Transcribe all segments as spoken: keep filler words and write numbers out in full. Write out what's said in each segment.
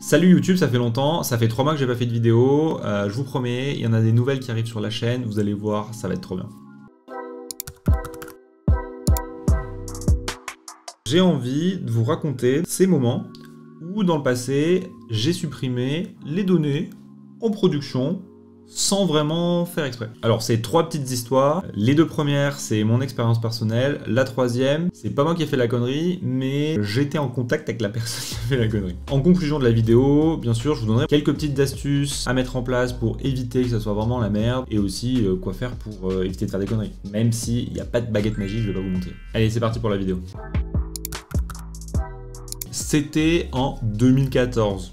Salut YouTube, ça fait longtemps, ça fait trois mois que j'ai pas fait de vidéo, euh, je vous promets, il y en a des nouvelles qui arrivent sur la chaîne, vous allez voir, ça va être trop bien. J'ai envie de vous raconter ces moments où dans le passé, j'ai supprimé les données en production sans vraiment faire exprès. Alors c'est trois petites histoires, les deux premières c'est mon expérience personnelle, la troisième c'est pas moi qui ai fait la connerie, mais j'étais en contact avec la personne qui a fait la connerie. En conclusion de la vidéo, bien sûr je vous donnerai quelques petites astuces à mettre en place pour éviter que ça soit vraiment la merde, et aussi euh, quoi faire pour euh, éviter de faire des conneries. Même s'il n'y a pas de baguette magique, je vais pas vous montrer. Allez c'est parti pour la vidéo. C'était en deux mille quatorze.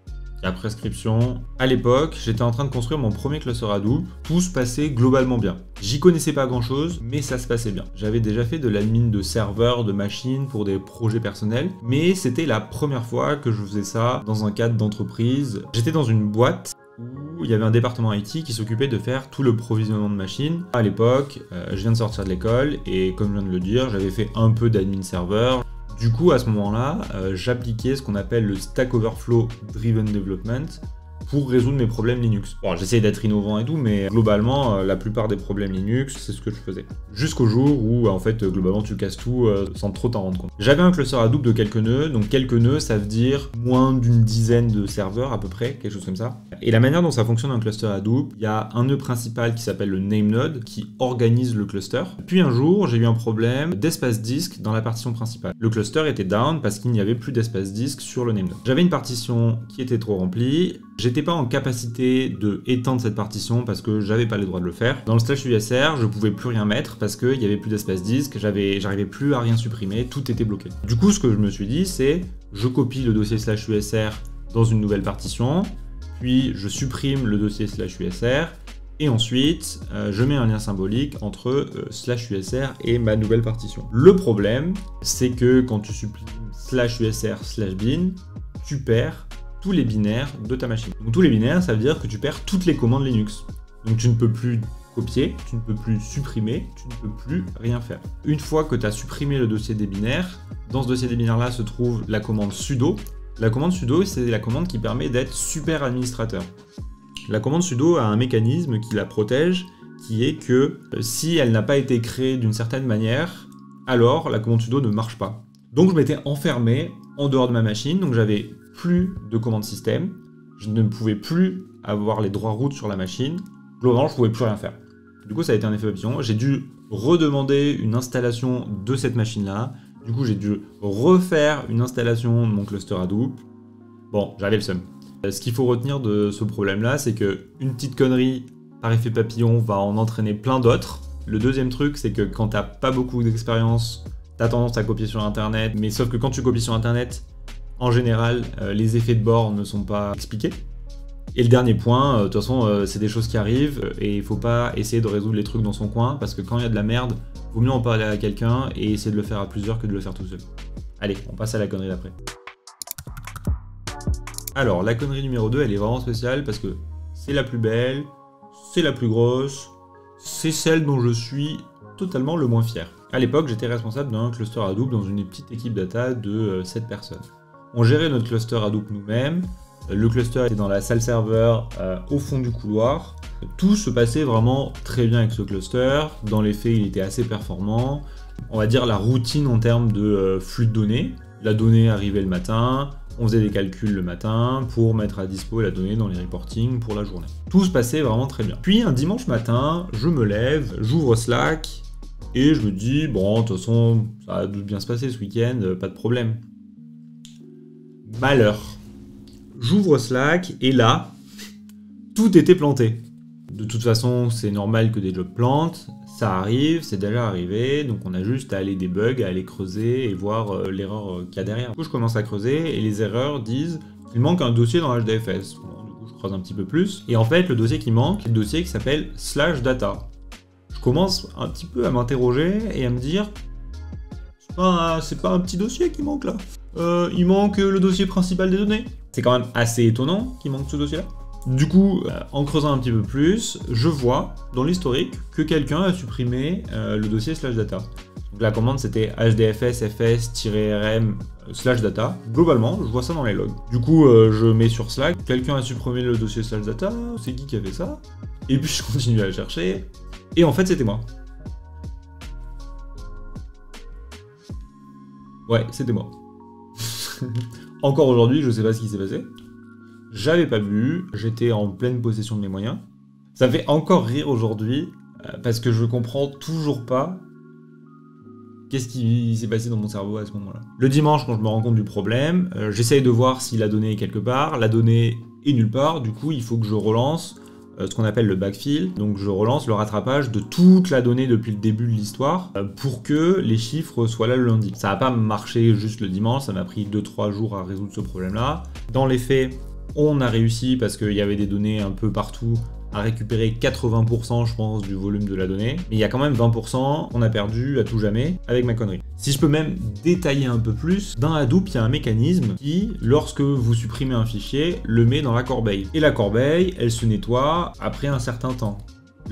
La prescription. À l'époque, j'étais en train de construire mon premier cluster Hadoop. Tout se passait globalement bien. J'y connaissais pas grand chose, mais ça se passait bien. J'avais déjà fait de l'admin de serveurs, de machines pour des projets personnels, mais c'était la première fois que je faisais ça dans un cadre d'entreprise. J'étais dans une boîte où il y avait un département I T qui s'occupait de faire tout le provisionnement de machines. À l'époque, euh, je viens de sortir de l'école et comme je viens de le dire, j'avais fait un peu d'admin serveur. Du coup, à ce moment-là, euh, j'appliquais ce qu'on appelle le Stack Overflow Driven Development pour résoudre mes problèmes Linux. Bon, j'essayais d'être innovant et tout, mais globalement, euh, la plupart des problèmes Linux, c'est ce que je faisais. Jusqu'au jour où, en fait, euh, globalement, tu casses tout euh, sans trop t'en rendre compte. J'avais un cluster Hadoop de quelques nœuds, donc quelques nœuds, ça veut dire moins d'une dizaine de serveurs à peu près, quelque chose comme ça. Et la manière dont ça fonctionne un cluster Hadoop, il y a un nœud principal qui s'appelle le name node, qui organise le cluster. Puis un jour, j'ai eu un problème d'espace disque dans la partition principale. Le cluster était down parce qu'il n'y avait plus d'espace disque sur le name node. J'avais une partition qui était trop remplie. J'étais pas en capacité de étendre cette partition parce que j'avais pas les droits de le faire. Dans le slash U S R, je pouvais plus rien mettre parce qu'il y avait plus d'espace disque, j'avais, j'arrivais plus à rien supprimer, tout était bloqué. Du coup, ce que je me suis dit, c'est je copie le dossier slash U S R dans une nouvelle partition, puis je supprime le dossier slash U S R, et ensuite, euh, je mets un lien symbolique entre euh, slash U S R et ma nouvelle partition. Le problème, c'est que quand tu supprimes slash U S R slash bin, tu perds tous les binaires de ta machine. Donc tous les binaires, ça veut dire que tu perds toutes les commandes Linux. Donc tu ne peux plus copier, tu ne peux plus supprimer, tu ne peux plus rien faire. Une fois que tu as supprimé le dossier des binaires, dans ce dossier des binaires-là se trouve la commande sudo. La commande sudo, c'est la commande qui permet d'être super administrateur. La commande sudo a un mécanisme qui la protège, qui est que si elle n'a pas été créée d'une certaine manière, alors la commande sudo ne marche pas. Donc je m'étais enfermé en dehors de ma machine, donc j'avais plus de commande système, je ne pouvais plus avoir les droits root sur la machine, globalement je ne pouvais plus rien faire. Du coup ça a été un effet papillon, j'ai dû redemander une installation de cette machine là, du coup j'ai dû refaire une installation de mon cluster Hadoop. Bon, j'avais le seum. Ce qu'il faut retenir de ce problème là, c'est que une petite connerie par effet papillon va en entraîner plein d'autres. Le deuxième truc, c'est que quand t'as pas beaucoup d'expérience, t'as tendance à copier sur internet, mais sauf que quand tu copies sur internet, en général, euh, les effets de bord ne sont pas expliqués. Et le dernier point, euh, de toute façon, euh, c'est des choses qui arrivent, euh, et il faut pas essayer de résoudre les trucs dans son coin, parce que quand il y a de la merde, vaut mieux en parler à quelqu'un et essayer de le faire à plusieurs que de le faire tout seul. Allez, on passe à la connerie d'après. Alors, la connerie numéro deux, elle est vraiment spéciale, parce que c'est la plus belle, c'est la plus grosse, c'est celle dont je suis totalement le moins fier. À l'époque, j'étais responsable d'un cluster Hadoop dans une petite équipe data de euh, sept personnes. On gérait notre cluster Hadoop nous-mêmes, le cluster était dans la salle serveur euh, au fond du couloir. Tout se passait vraiment très bien avec ce cluster, dans les faits il était assez performant. On va dire la routine en termes de euh, flux de données. La donnée arrivait le matin, on faisait des calculs le matin pour mettre à dispo la donnée dans les reportings pour la journée. Tout se passait vraiment très bien. Puis un dimanche matin, je me lève, j'ouvre Slack et je me dis bon de toute façon ça va bien se passer ce week-end, pas de problème. Malheur. J'ouvre Slack et là, tout était planté. De toute façon, c'est normal que des jobs plantent, ça arrive, c'est déjà arrivé, donc on a juste à aller debug, à aller creuser et voir euh, l'erreur euh, qu'il y a derrière. Du coup, je commence à creuser et les erreurs disent qu'il manque un dossier dans H D F S. Bon, du coup, je creuse un petit peu plus. Et en fait, le dossier qui manque, c'est le dossier qui s'appelle slash data. Je commence un petit peu à m'interroger et à me dire, c'est pas, un, c'est pas un petit dossier qui manque là. Euh, il manque le dossier principal des données. C'est quand même assez étonnant qu'il manque ce dossier-là. Du coup, euh, en creusant un petit peu plus, je vois dans l'historique que quelqu'un a supprimé euh, le dossier slash data. Donc la commande c'était hdfs fs-rm slash data. Globalement, je vois ça dans les logs. Du coup, euh, je mets sur Slack, quelqu'un a supprimé le dossier slash data, c'est qui qui a fait ça? Et puis je continue à chercher, et en fait c'était moi. Ouais, c'était moi. Encore aujourd'hui, je sais pas ce qui s'est passé. J'avais pas bu, j'étais en pleine possession de mes moyens. Ça me fait encore rire aujourd'hui, euh, parce que je comprends toujours pas qu'est-ce qui s'est passé dans mon cerveau à ce moment-là. Le dimanche, quand je me rends compte du problème, euh, j'essaye de voir si la donnée est quelque part. La donnée est nulle part, du coup, il faut que je relance euh, ce qu'on appelle le backfill. Donc je relance le rattrapage de toute la donnée depuis le début de l'histoire euh, pour que les chiffres soient là le lundi. Ça n'a pas marché juste le dimanche, ça m'a pris deux trois jours à résoudre ce problème-là. Dans les faits, on a réussi parce qu'il y avait des données un peu partout à récupérer quatre-vingts pour cent je pense du volume de la donnée, mais il y a quand même vingt pour cent qu'on a perdu à tout jamais avec ma connerie. Si je peux même détailler un peu plus, dans Hadoop il y a un mécanisme qui, lorsque vous supprimez un fichier, le met dans la corbeille. Et la corbeille, elle se nettoie après un certain temps.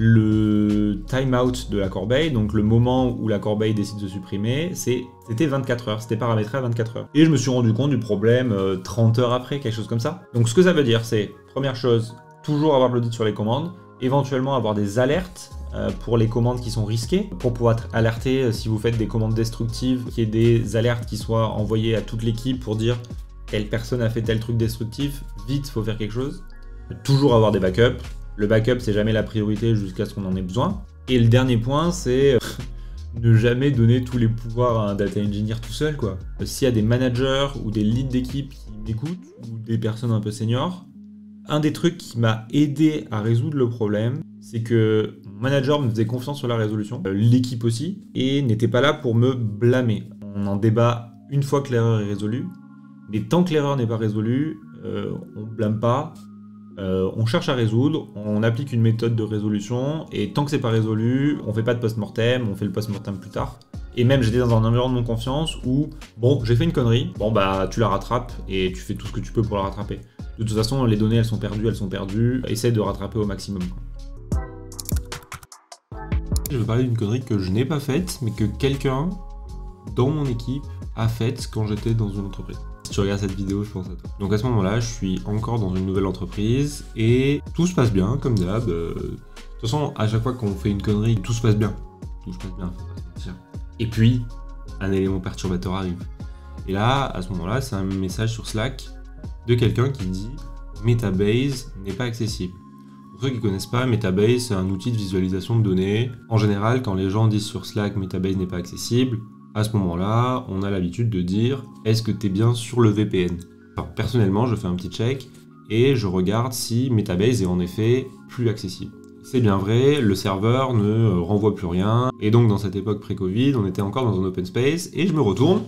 Le timeout de la corbeille, donc le moment où la corbeille décide de supprimer, c'était vingt-quatre heures, c'était paramétré à vingt-quatre heures. Et je me suis rendu compte du problème euh, trente heures après, quelque chose comme ça. Donc ce que ça veut dire, c'est, première chose, toujours avoir l'audit sur les commandes, éventuellement avoir des alertes euh, pour les commandes qui sont risquées, pour pouvoir être alerté euh, si vous faites des commandes destructives, qu'il y ait des alertes qui soient envoyées à toute l'équipe pour dire telle personne a fait tel truc destructif, vite, faut faire quelque chose. Toujours avoir des backups. Le backup, c'est jamais la priorité jusqu'à ce qu'on en ait besoin. Et le dernier point, c'est ne jamais donner tous les pouvoirs à un data engineer tout seul, quoi. S'il y a des managers ou des leads d'équipe qui m'écoutent, ou des personnes un peu seniors, un des trucs qui m'a aidé à résoudre le problème, c'est que mon manager me faisait confiance sur la résolution, l'équipe aussi, et n'était pas là pour me blâmer. On en débat une fois que l'erreur est résolue, mais tant que l'erreur n'est pas résolue, euh, on ne blâme pas, euh, on cherche à résoudre, on applique une méthode de résolution, et tant que c'est pas résolu, on fait pas de post-mortem, on fait le post-mortem plus tard. Et même j'étais dans un environnement de confiance où, bon, j'ai fait une connerie, bon bah tu la rattrapes, et tu fais tout ce que tu peux pour la rattraper. De toute façon, les données, elles sont perdues, elles sont perdues. Essaye de rattraper au maximum. Je vais parler d'une connerie que je n'ai pas faite, mais que quelqu'un dans mon équipe a faite quand j'étais dans une entreprise. Si tu regardes cette vidéo, je pense à toi. Donc à ce moment-là, je suis encore dans une nouvelle entreprise et tout se passe bien, comme d'hab. De toute façon, à chaque fois qu'on fait une connerie, tout se passe bien. Tout se passe bien, faut pas se mentir. Et puis, un élément perturbateur arrive. Et là, à ce moment-là, c'est un message sur Slack de quelqu'un qui dit « Metabase n'est pas accessible ». Pour ceux qui ne connaissent pas, Metabase, c'est un outil de visualisation de données. En général, quand les gens disent sur Slack « Metabase n'est pas accessible », à ce moment-là, on a l'habitude de dire « Est-ce que tu es bien sur le V P N ?» Alors, personnellement, je fais un petit check et je regarde si Metabase est en effet plus accessible. C'est bien vrai, le serveur ne renvoie plus rien, et donc dans cette époque pré-Covid, on était encore dans un open space, et je me retourne,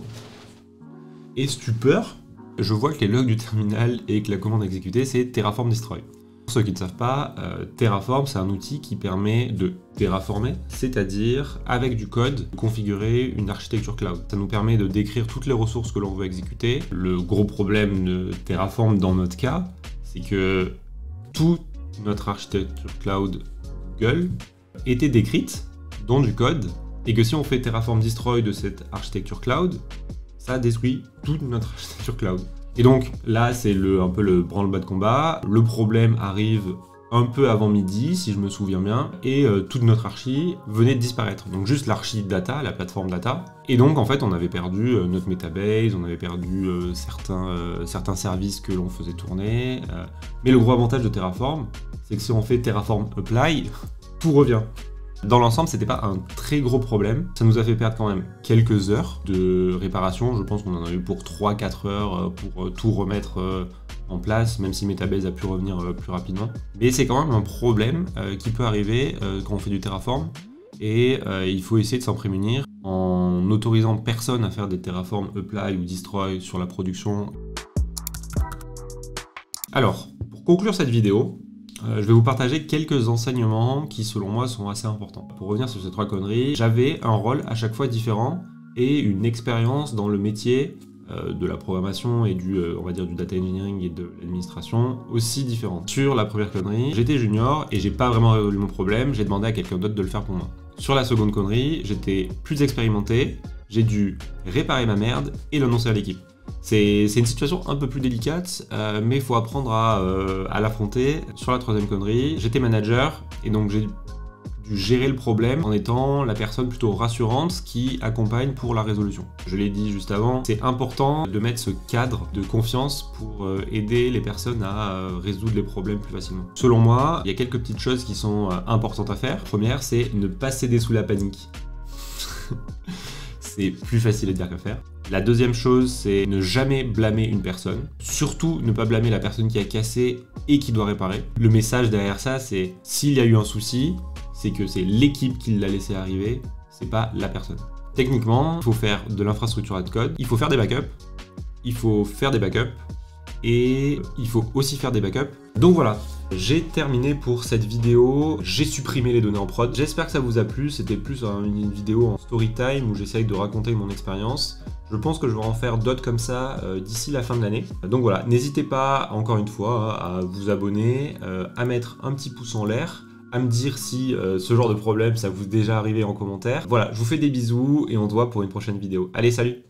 et stupeur, je vois que les logs du terminal et que la commande exécutée, c'est Terraform Destroy. Pour ceux qui ne savent pas, euh, Terraform, c'est un outil qui permet de terraformer, c'est-à-dire, avec du code, configurer une architecture cloud. Ça nous permet de décrire toutes les ressources que l'on veut exécuter. Le gros problème de Terraform dans notre cas, c'est que toute notre architecture cloud Google était décrite dans du code, et que si on fait Terraform Destroy de cette architecture cloud, ça détruit toute notre architecture cloud. Et donc là, c'est le, un peu le branle-bas de combat. Le problème arrive un peu avant midi, si je me souviens bien, et euh, toute notre archi venait de disparaître. Donc juste l'archi data, la plateforme data. Et donc en fait, on avait perdu euh, notre Metabase, on avait perdu euh, certains, euh, certains services que l'on faisait tourner. Euh. Mais le gros avantage de Terraform, c'est que si on fait Terraform Apply, tout revient. Dans l'ensemble, c'était pas un très gros problème. Ça nous a fait perdre quand même quelques heures de réparation. Je pense qu'on en a eu pour trois à quatre heures pour tout remettre en place, même si Metabase a pu revenir plus rapidement. Mais c'est quand même un problème qui peut arriver quand on fait du Terraform. Et il faut essayer de s'en prémunir en n'autorisant personne à faire des Terraform Apply ou Destroy sur la production. Alors, pour conclure cette vidéo, Euh, je vais vous partager quelques enseignements qui, selon moi, sont assez importants. Pour revenir sur ces trois conneries, j'avais un rôle à chaque fois différent et une expérience dans le métier euh, de la programmation et du, euh, on va dire, du data engineering et de l'administration aussi différentes. Sur la première connerie, j'étais junior et j'ai pas vraiment résolu mon problème, j'ai demandé à quelqu'un d'autre de le faire pour moi. Sur la seconde connerie, j'étais plus expérimenté, j'ai dû réparer ma merde et l'annoncer à l'équipe. C'est une situation un peu plus délicate, euh, mais il faut apprendre à, euh, à l'affronter. Sur la troisième connerie, j'étais manager et donc j'ai dû gérer le problème en étant la personne plutôt rassurante qui accompagne pour la résolution. Je l'ai dit juste avant, c'est important de mettre ce cadre de confiance pour euh, aider les personnes à euh, résoudre les problèmes plus facilement. Selon moi, il y a quelques petites choses qui sont euh, importantes à faire. La première, c'est ne pas céder sous la panique. C'est plus facile à dire qu'à faire. La deuxième chose, c'est ne jamais blâmer une personne. Surtout, ne pas blâmer la personne qui a cassé et qui doit réparer. Le message derrière ça, c'est s'il y a eu un souci, c'est que c'est l'équipe qui l'a laissé arriver, c'est pas la personne. Techniquement, il faut faire de l'infrastructure as code, il faut faire des backups, il faut faire des backups, et il faut aussi faire des backups. Donc voilà, j'ai terminé pour cette vidéo, j'ai supprimé les données en prod. J'espère que ça vous a plu, c'était plus une vidéo en story time où j'essaye de raconter mon expérience. Je pense que je vais en faire d'autres comme ça euh, d'ici la fin de l'année. Donc voilà, n'hésitez pas, encore une fois, à vous abonner, euh, à mettre un petit pouce en l'air, à me dire si euh, ce genre de problème ça vous est déjà arrivé en commentaire. Voilà, je vous fais des bisous et on se voit pour une prochaine vidéo. Allez, salut!